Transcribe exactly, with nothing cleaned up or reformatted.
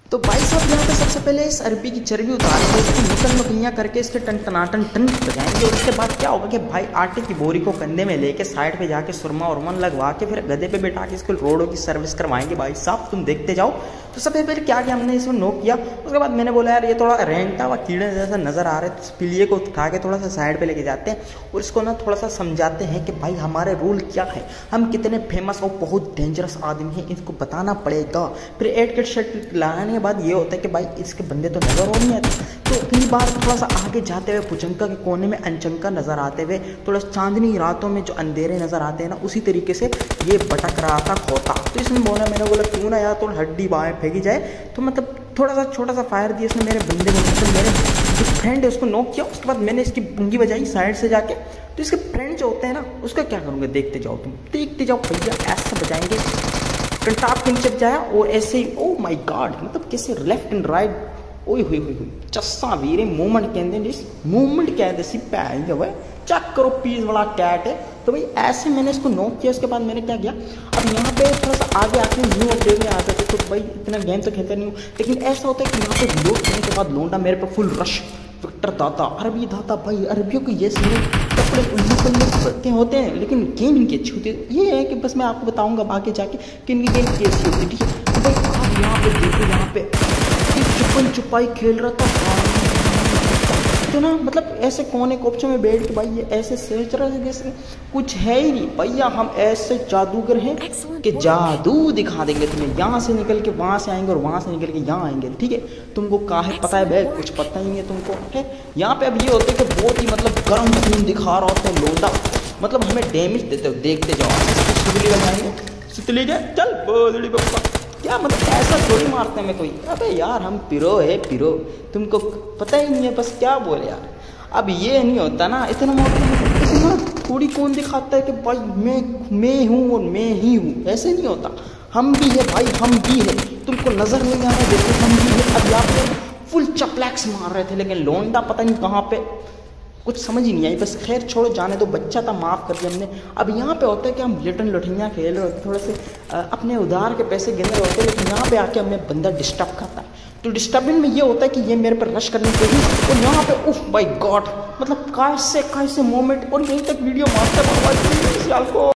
तो भाई साहब यहाँ पे सबसे पहले इस अरबी की चर्बी उतार के इसकी निकल मकैयाँ करके इसके टन टनाटन टन बजाएंगे। और उसके बाद क्या होगा कि भाई आटे की बोरी को कंधे में लेके साइड पे जाके सुरमा उरमन लगवा के फिर गधे पे बैठा के इसको रोडों की सर्विस करवाएंगे। भाई साहब तुम देखते जाओ। तो सबसे पहले क्या किया हमने इसको नोक किया। उसके बाद मैंने बोला यार ये थोड़ा रेंगता हुआ कीड़े जैसा नज़र आ रहा है, तो इस पिलिये को उठा के थोड़ा सा साइड पे लेके जाते हैं और इसको ना थोड़ा सा समझाते हैं कि भाई हमारे रूल क्या है, हम कितने फेमस और बहुत डेंजरस आदमी हैं, इसको बताना पड़ेगा। फिर एड किट शर्ट लगाने के बाद ये होता है कि भाई इसके बंदे तो नज़र हो नहीं आते। तो इतनी बार थोड़ा सा आगे जाते हुए पुचंका के कोने में अनचंका नज़र आते हुए थोड़ा चांदनी रातों में जो अंधेरे नज़र आते हैं ना, उसी तरीके से ये भटक रहा था खोता। तो इसने बोला, मैंने बोला क्यों ना यार थोड़ा हड्डी बाएँ फेंकी जाए। तो मतलब थोड़ा सा छोटा सा फायर दिया इसने मेरे बंदे को, मतलब मेरे जो फ्रेंड है उसको नॉक किया। उसके बाद मैंने इसकी पुंगी बजाई साइड से जाके। तो इसके फ्रेंड जो होते हैं ना उसका क्या करूँगा, देखते जाओ तुम, देखते जाओ भैया ऐसा बजाएंगे। कंटाप के नीचे बजाया और ऐसे ही ओ माय गॉड, मतलब कैसे लेफ्ट एंड राइट ओए हुई हुई हुई चस्सा वीरे मूवमेंट कहते जिस मूवमेंट कहते सी पैन जो है चेक करो पीस वाला कैट है। तो भाई ऐसे मैंने इसको नॉक किया। उसके बाद मैंने क्या किया, अब यहाँ पे थोड़ा सा आगे आके न्यू अपडेट में आ जाते तो भाई इतना गेम तो खेलते नहीं हूँ, लेकिन ऐसा होता है कि यहाँ पे रिलोड करने के बाद लोंडा मेरे पे फुल रश विक्टर दाता अरबी दाता। भाई अरबियों को ये सीने कपड़े उल्लू पल्लू के होते हैं, लेकिन गेम इनकी अच्छी होती है। ये है कि बस मैं आपको बताऊंगा आगे जाके कि इनकी गेम कैसी होती है, ठीक है। तो भाई आप यहाँ पे देखो, यहाँ पे छुपन छुपाई खेल रहा था तो ना, मतलब ऐसे कोने कोपचे में बैठ के भाई ये ऐसे सोच रहा है जैसे कुछ है ही नहीं। भैया हम ऐसे जादूगर हैं कि जादू दिखा देंगे तुम्हें, यहाँ से निकल के वहाँ से आएंगे और वहाँ से निकल के यहाँ आएंगे, ठीक है। तुमको काहे पता है भाई, कुछ पता ही नहीं है तुमको, है। यहाँ पे अब ये होते हैं कि बहुत ही मतलब गर्म खून दिखा रहा होता है लोंडा, मतलब हमें डैमेज देते हो, देखते जाओ। सुतली लगाएंगे, सुतली के चल बोलड़ी बप्पा, क्या मतलब ऐसा थोड़ी मारते हैं मैं कोई। अबे यार हम पिरो है पिरो, तुमको पता ही नहीं है, बस क्या बोले यार। अब ये नहीं होता ना, इतना इतना थोड़ी कौन दिखाता है कि भाई मैं मैं हूँ और मैं ही हूँ, ऐसे नहीं होता। हम भी है भाई, हम भी है, तुमको नज़र नहीं आ रहा देखो हम भी है। अब यहाँ पे फुल चपलैक्स मार रहे थे, लेकिन लोंडा पता नहीं कहाँ पे, कुछ समझ ही नहीं आई। बस खैर छोड़ो, जाने दो, बच्चा था माफ़ कर दिया हमने। अब यहाँ पे होता है कि हम लिटन लठियाँ खेल रहे होते, थोड़े से अपने उधार के पैसे गिन रहे होते हैं, लेकिन यहाँ पे आके हमें बंदा डिस्टर्ब करता है। तो डिस्टर्बिंग में ये होता है कि ये मेरे पर रश करने के लिए, और यहाँ पे उफ बाय गॉड, मतलब कैसे कैसे मोमेंट। और यहीं तक वीडियो मास्टर को